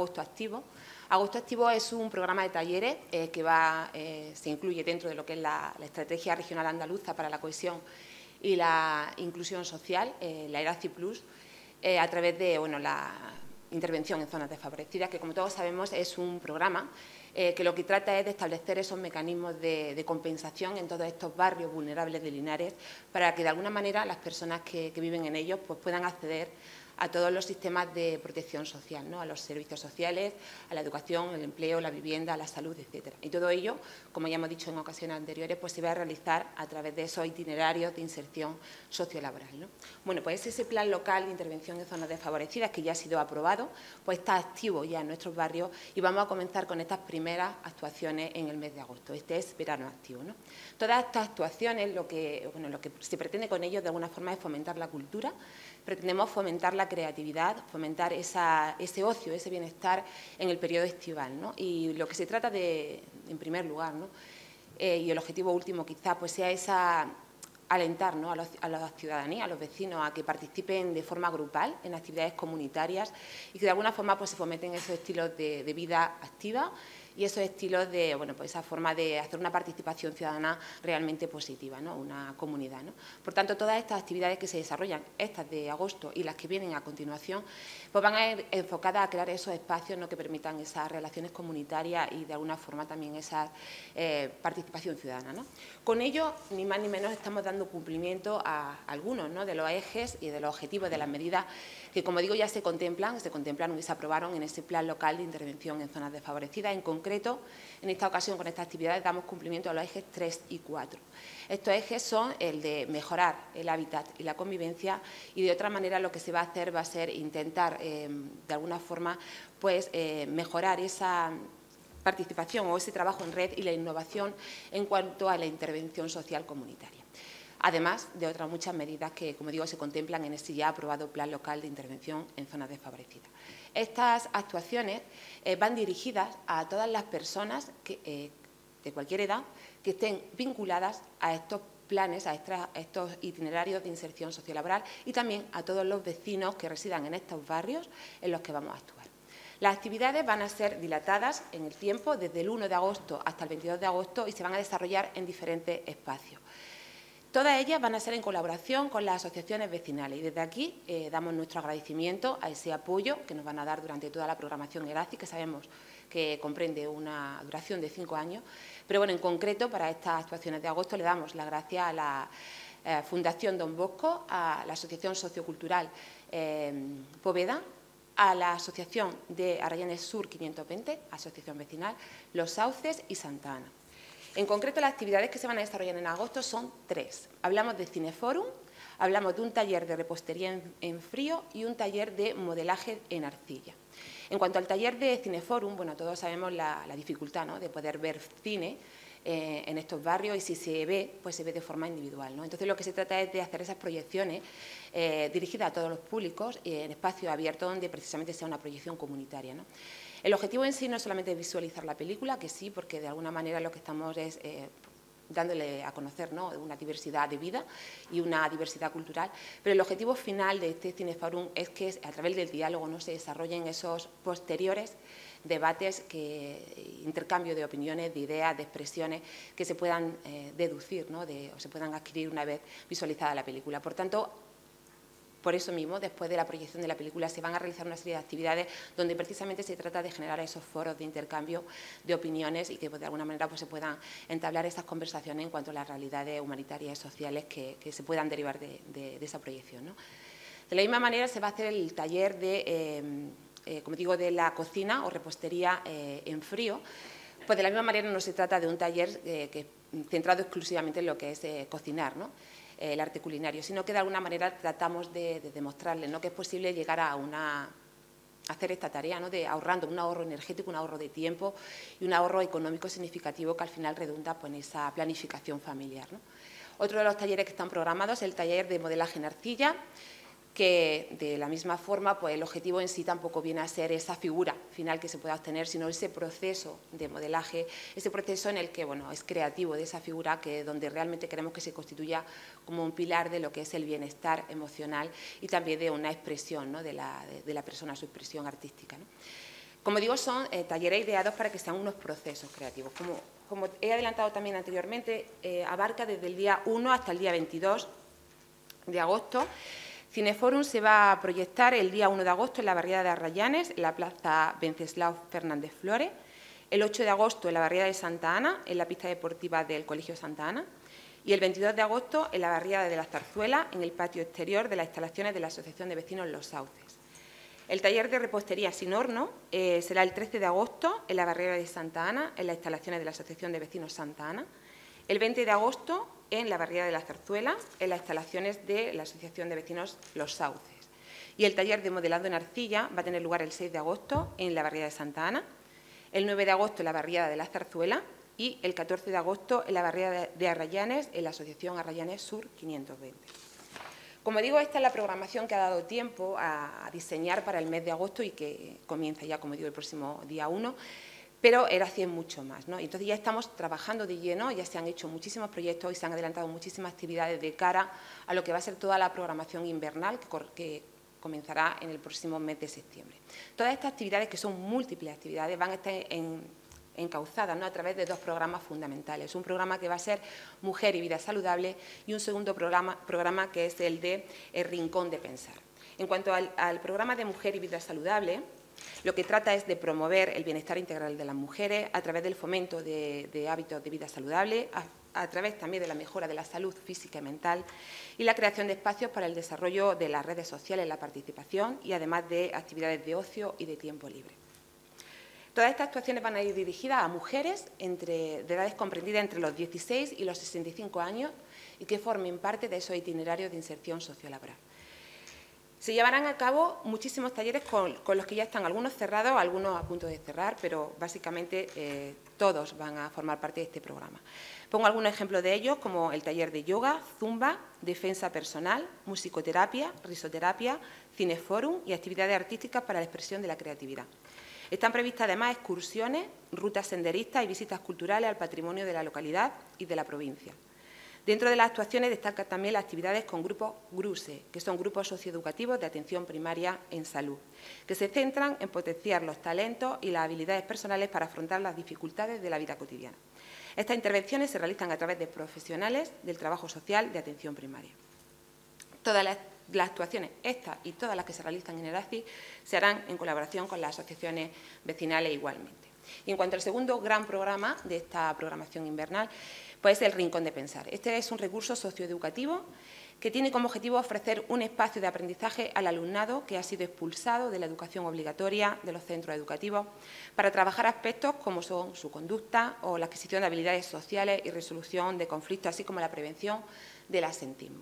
Agosto Activo. Agosto Activo es un programa de talleres que se incluye dentro de lo que es la Estrategia Regional Andaluza para la Cohesión y la Inclusión Social, la ERACI Plus, a través de la intervención en zonas desfavorecidas, que como todos sabemos es un programa que lo que trata es de establecer esos mecanismos de compensación en todos estos barrios vulnerables de Linares para que de alguna manera las personas que viven en ellos pues, puedan acceder a todos los sistemas de protección social, ¿no? A los servicios sociales, a la educación, el empleo, la vivienda, la salud, etcétera. Y todo ello, como ya hemos dicho en ocasiones anteriores, pues se va a realizar a través de esos itinerarios de inserción sociolaboral, ¿no? Bueno, pues ese plan local de intervención en zonas desfavorecidas que ya ha sido aprobado, pues está activo ya en nuestros barrios y vamos a comenzar con estas primeras actuaciones en el mes de agosto. Este es verano activo, ¿no? Todas estas actuaciones, lo que se pretende con ellos de alguna forma es fomentar la cultura. Pretendemos fomentar la creatividad, fomentar ese ocio, ese bienestar en el periodo estival, ¿no? Y lo que se trata en primer lugar, ¿no? Y el objetivo último quizá pues sea alentar, ¿no? a la ciudadanía, a los vecinos, a que participen de forma grupal en actividades comunitarias y que de alguna forma pues, se fomenten esos estilos de vida activa y esos estilos de, pues esa forma de hacer una participación ciudadana realmente positiva, ¿no? Una comunidad, ¿no? Por tanto, todas estas actividades que se desarrollan, estas de agosto y las que vienen a continuación, pues van a ir enfocadas a crear esos espacios, ¿no? Que permitan esas relaciones comunitarias y de alguna forma también esa participación ciudadana, ¿no? Con ello, ni más ni menos, estamos dando cumplimiento a algunos, ¿no? De los ejes y de los objetivos de las medidas que, como digo, ya se contemplaron y se aprobaron en ese plan local de intervención en zonas desfavorecidas. En concreto, en esta ocasión, con estas actividades, damos cumplimiento a los ejes 3 y 4. Estos ejes son el de mejorar el hábitat y la convivencia y, de otra manera, lo que se va a hacer va a ser intentar, de alguna forma, pues, mejorar esa participación o ese trabajo en red y la innovación en cuanto a la intervención social comunitaria. Además de otras muchas medidas que, como digo, se contemplan en ese ya aprobado Plan Local de Intervención en Zonas Desfavorecidas. Estas actuaciones van dirigidas a todas las personas de cualquier edad que estén vinculadas a estos planes, a estos itinerarios de inserción sociolaboral y también a todos los vecinos que residan en estos barrios en los que vamos a actuar. Las actividades van a ser dilatadas en el tiempo, desde el 1 de agosto hasta el 22 de agosto, y se van a desarrollar en diferentes espacios. Todas ellas van a ser en colaboración con las asociaciones vecinales y desde aquí damos nuestro agradecimiento a ese apoyo que nos van a dar durante toda la programación ERACI, que sabemos que comprende una duración de 5 años, pero bueno, en concreto para estas actuaciones de agosto le damos las gracias a la Fundación Don Bosco, a la Asociación Sociocultural Poveda, a la Asociación de Arrayanes Sur 520, Asociación Vecinal, Los Sauces y Santa Ana. En concreto, las actividades que se van a desarrollar en agosto son 3. Hablamos de Cineforum, hablamos de un taller de repostería en frío y un taller de modelaje en arcilla. En cuanto al taller de Cineforum, bueno, todos sabemos la dificultad, ¿no?, de poder ver cine en estos barrios y si se ve, pues se ve de forma individual, ¿no? Entonces, lo que se trata es de hacer esas proyecciones dirigidas a todos los públicos en espacios abiertos donde precisamente sea una proyección comunitaria, ¿no? El objetivo en sí no es solamente visualizar la película, que sí, porque de alguna manera lo que estamos es dándole a conocer, ¿no?, una diversidad de vida y una diversidad cultural, pero el objetivo final de este Cineforum es que a través del diálogo, ¿no?, se desarrollen esos posteriores debates, intercambio de opiniones, de ideas, de expresiones que se puedan deducir, ¿no?, o se puedan adquirir una vez visualizada la película. Por tanto, por eso mismo, después de la proyección de la película, se van a realizar una serie de actividades donde precisamente se trata de generar esos foros de intercambio de opiniones y que de alguna manera pues, se puedan entablar esas conversaciones en cuanto a las realidades humanitarias y sociales que se puedan derivar de esa proyección, ¿no? De la misma manera se va a hacer el taller como digo, de la cocina o repostería en frío. Pues de la misma manera no se trata de un taller centrado exclusivamente en lo que es cocinar, ¿no?, el arte culinario, sino que de alguna manera tratamos de demostrarles, ¿no?, que es posible llegar a hacer esta tarea, ¿no?, de ahorrando un ahorro energético, un ahorro de tiempo y un ahorro económico significativo que al final redunda pues, en esa planificación familiar, ¿no? Otro de los talleres que están programados es el taller de modelaje en arcilla, que de la misma forma pues, el objetivo en sí tampoco viene a ser esa figura final que se pueda obtener, sino ese proceso de modelaje, ese proceso en el que bueno, es creativo de esa figura, donde realmente queremos que se constituya como un pilar de lo que es el bienestar emocional y también de una expresión, ¿no?, de la persona, su expresión artística, ¿no? Como digo, son talleres ideados para que sean unos procesos creativos. Como he adelantado también anteriormente, abarca desde el día 1 hasta el día 22 de agosto. Cineforum se va a proyectar el día 1 de agosto en la barriada de Arrayanes, en la plaza Venceslao Fernández Flores, el 8 de agosto en la barriada de Santa Ana, en la pista deportiva del Colegio Santa Ana, y el 22 de agosto en la barriada de la Zarzuela, en el patio exterior de las instalaciones de la Asociación de Vecinos Los Sauces. El taller de repostería sin horno será el 13 de agosto en la barriada de Santa Ana, en las instalaciones de la Asociación de Vecinos Santa Ana, el 20 de agosto en la barriada de la Zarzuela, en las instalaciones de la Asociación de Vecinos Los Sauces. Y el taller de modelado en arcilla va a tener lugar el 6 de agosto en la barriada de Santa Ana, el 9 de agosto en la barriada de la Zarzuela y el 14 de agosto en la barriada de Arrayanes, en la Asociación Arrayanes Sur 520. Como digo, esta es la programación que ha dado tiempo a diseñar para el mes de agosto y que comienza ya, como digo, el próximo día 1, pero era 100 mucho más, ¿no? Entonces ya estamos trabajando de lleno, ya se han hecho muchísimos proyectos y se han adelantado muchísimas actividades de cara a lo que va a ser toda la programación invernal que comenzará en el próximo mes de septiembre. Todas estas actividades, que son múltiples actividades, van a estar encauzadas, ¿no?, a través de dos programas fundamentales. Un programa que va a ser Mujer y Vida Saludable y un segundo programa que es el de El Rincón de Pensar. En cuanto al programa de Mujer y Vida Saludable, lo que trata es de promover el bienestar integral de las mujeres a través del fomento de hábitos de vida saludable, a través también de la mejora de la salud física y mental y la creación de espacios para el desarrollo de las redes sociales, la participación y además de actividades de ocio y de tiempo libre. Todas estas actuaciones van a ir dirigidas a mujeres de edades comprendidas entre los 16 y los 65 años y que formen parte de esos itinerarios de inserción sociolaboral. Se llevarán a cabo muchísimos talleres con los que ya están algunos cerrados, algunos a punto de cerrar, pero básicamente todos van a formar parte de este programa. Pongo algunos ejemplos de ellos, como el taller de yoga, zumba, defensa personal, musicoterapia, risoterapia, cineforum y actividades artísticas para la expresión de la creatividad. Están previstas además excursiones, rutas senderistas y visitas culturales al patrimonio de la localidad y de la provincia. Dentro de las actuaciones destacan también las actividades con grupos GRUSE, que son grupos socioeducativos de atención primaria en salud, que se centran en potenciar los talentos y las habilidades personales para afrontar las dificultades de la vida cotidiana. Estas intervenciones se realizan a través de profesionales del trabajo social de atención primaria. Todas las actuaciones, estas y todas las que se realizan en ERACI, se harán en colaboración con las asociaciones vecinales igualmente. Y en cuanto al segundo gran programa de esta programación invernal, pues el Rincón de Pensar. Este es un recurso socioeducativo que tiene como objetivo ofrecer un espacio de aprendizaje al alumnado que ha sido expulsado de la educación obligatoria de los centros educativos para trabajar aspectos como son su conducta o la adquisición de habilidades sociales y resolución de conflictos, así como la prevención del absentismo.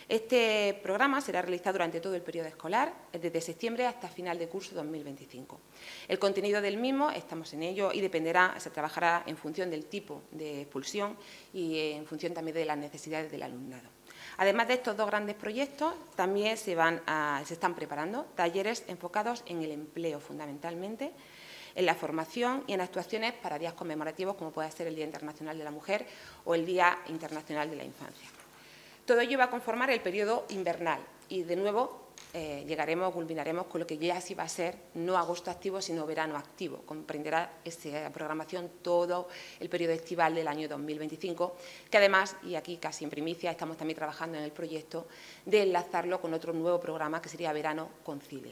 Este programa será realizado durante todo el periodo escolar, desde septiembre hasta final de curso 2025. El contenido del mismo, estamos en ello, y se trabajará en función del tipo de expulsión y en función también de las necesidades del alumnado. Además de estos dos grandes proyectos, también se están preparando talleres enfocados en el empleo, fundamentalmente, en la formación y en actuaciones para días conmemorativos, como puede ser el Día Internacional de la Mujer o el Día Internacional de la Infancia. Todo ello va a conformar el periodo invernal y, de nuevo, culminaremos con lo que ya sí va a ser no agosto activo, sino verano activo. Comprenderá esta programación todo el periodo estival del año 2025, que además, y aquí casi en primicia, estamos también trabajando en el proyecto de enlazarlo con otro nuevo programa que sería Verano Concilia.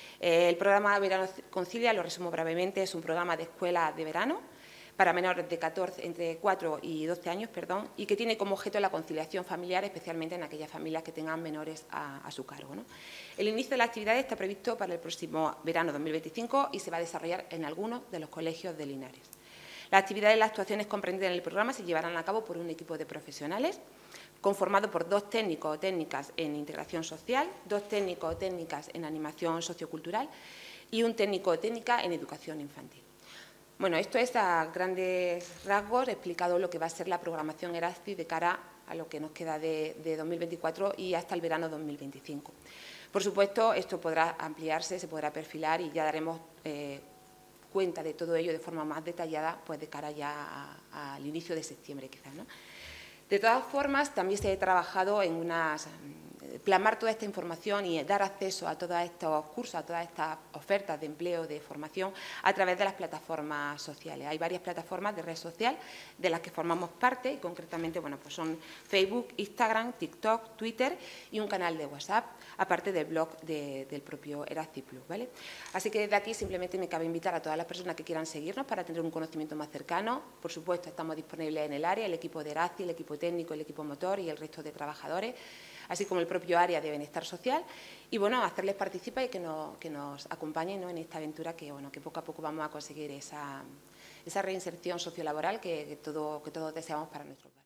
El programa Verano Concilia, lo resumo brevemente, es un programa de escuela de verano para menores de entre 4 y 12 años, y que tiene como objeto la conciliación familiar, especialmente en aquellas familias que tengan menores a su cargo, ¿no? El inicio de la actividad está previsto para el próximo verano 2025 y se va a desarrollar en algunos de los colegios de Linares. Las actividades y las actuaciones comprendidas en el programa se llevarán a cabo por un equipo de profesionales conformado por 2 técnicos o técnicas en integración social, 2 técnicos o técnicas en animación sociocultural y un técnico o técnica en educación infantil. Bueno, esto es a grandes rasgos explicado lo que va a ser la programación ERACI de cara a lo que nos queda de 2024 y hasta el verano 2025. Por supuesto, esto podrá ampliarse, se podrá perfilar y ya daremos cuenta de todo ello de forma más detallada, pues de cara ya al inicio de septiembre, quizás, ¿no? De todas formas, también se ha trabajado en plasmar toda esta información y dar acceso a todos estos cursos, a todas estas ofertas de empleo, de formación, a través de las plataformas sociales. Hay varias plataformas de red social de las que formamos parte y concretamente bueno, pues son Facebook, Instagram, TikTok, Twitter y un canal de WhatsApp, aparte del blog del propio Erasci Plus, ¿vale? Así que desde aquí simplemente me cabe invitar a todas las personas que quieran seguirnos para tener un conocimiento más cercano. Por supuesto, estamos disponibles en el área, el equipo de Erasci, el equipo técnico, el equipo motor y el resto de trabajadores, así como el propio área de bienestar social, y bueno, hacerles participar y que nos acompañen, ¿no?, en esta aventura que, bueno, que poco a poco vamos a conseguir esa reinserción sociolaboral que todos deseamos para nuestro país.